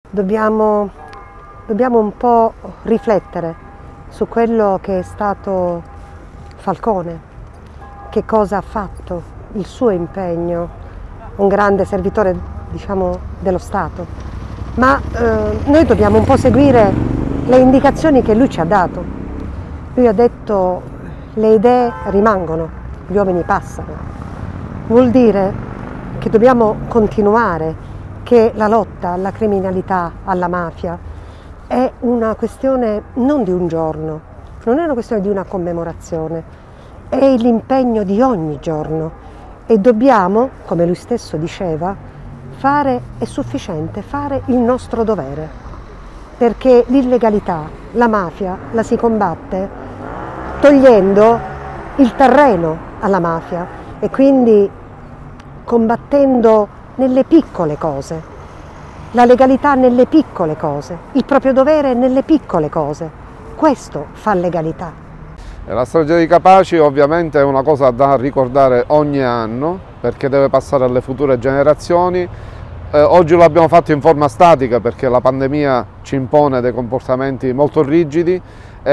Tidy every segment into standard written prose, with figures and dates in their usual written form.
dobbiamo un po' riflettere su quello che è stato Falcone, che cosa ha fatto, il suo impegno, un grande servitore, diciamo, dello Stato. Ma noi dobbiamo un po' seguire le indicazioni che lui ci ha dato. Lui ha detto: le idee rimangono, gli uomini passano. Vuol dire che dobbiamo continuare, che la lotta alla criminalità, alla mafia, è una questione non di un giorno, non è una questione di una commemorazione, è l'impegno di ogni giorno e dobbiamo, come lui stesso diceva, fare è sufficiente, fare il nostro dovere, perché l'illegalità, la mafia la si combatte togliendo il terreno alla mafia e quindi combattendo nelle piccole cose, la legalità nelle piccole cose, il proprio dovere nelle piccole cose. Questo fa legalità. La strage di Capaci ovviamente è una cosa da ricordare ogni anno perché deve passare alle future generazioni. Oggi lo abbiamo fatto in forma statica perché la pandemia ci impone dei comportamenti molto rigidi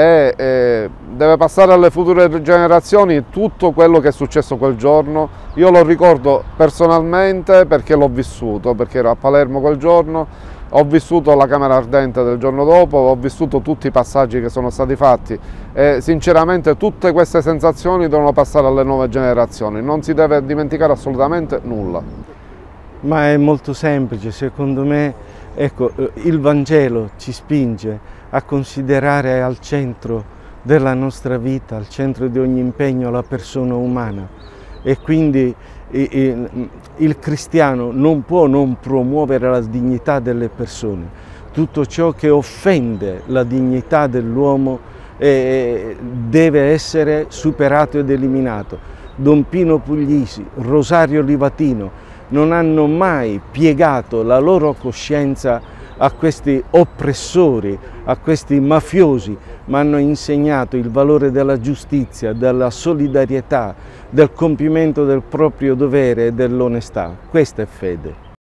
e deve passare alle future generazioni tutto quello che è successo quel giorno. Io lo ricordo personalmente perché l'ho vissuto, perché ero a Palermo quel giorno, ho vissuto la Camera Ardente del giorno dopo, ho vissuto tutti i passaggi che sono stati fatti e sinceramente tutte queste sensazioni devono passare alle nuove generazioni, non si deve dimenticare assolutamente nulla. Ma è molto semplice, secondo me, ecco, il Vangelo ci spinge a considerare al centro della nostra vita, al centro di ogni impegno, la persona umana e quindi il cristiano non può non promuovere la dignità delle persone. Tutto ciò che offende la dignità dell'uomo deve essere superato ed eliminato. Don Pino Puglisi, Rosario Livatino non hanno mai piegato la loro coscienza a questi oppressori, a questi mafiosi, ma hanno insegnato il valore della giustizia, della solidarietà, del compimento del proprio dovere e dell'onestà. Questa è fede.